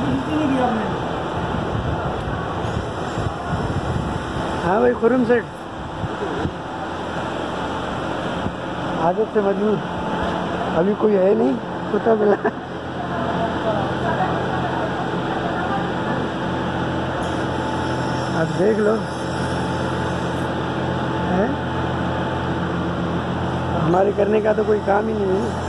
हाँ भाई खुर्रम सेठ, आदत से मजबूर, अभी कोई है नहीं, कुत्ता मिला। अब देख लो है, हमारे करने का तो कोई काम ही नहीं है।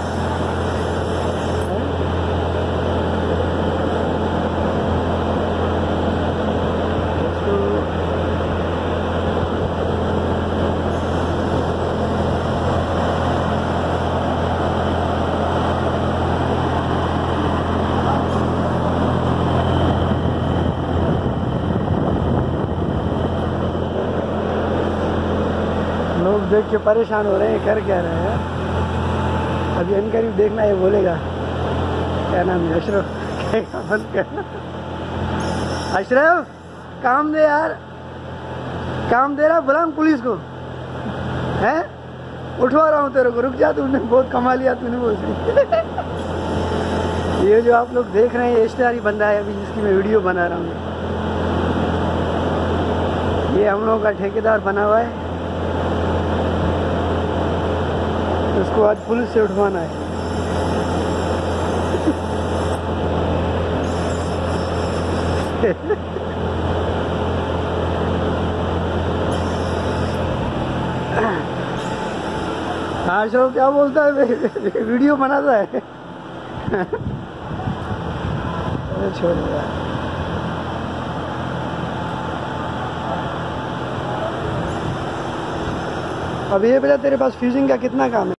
लोग देख के परेशान हो रहे हैं, कर क्या रहे हैं। अभी अनकरीब देखना ये बोलेगा, क्या नाम है, अशरफ, क्या बंद कर। अशरफ काम दे यार, काम दे रहा, बुला पुलिस को, हैं उठवा रहा हूँ तेरे को, रुक जा, तूने बहुत कमा लिया तूने वो। ये जो आप लोग देख रहे हैं ये इश्तेहारी बंदा है अभी जिसकी मैं वीडियो बना रहा हूँ, ये हम लोगों का ठेकेदार बना हुआ है, उसको आज पुलिस से उठवाना है। हाँ चलो, क्या बोलता है, वीडियो बनाता है। छोड़ यार, अब ये बता तेरे पास फ्यूजिंग का कितना काम है?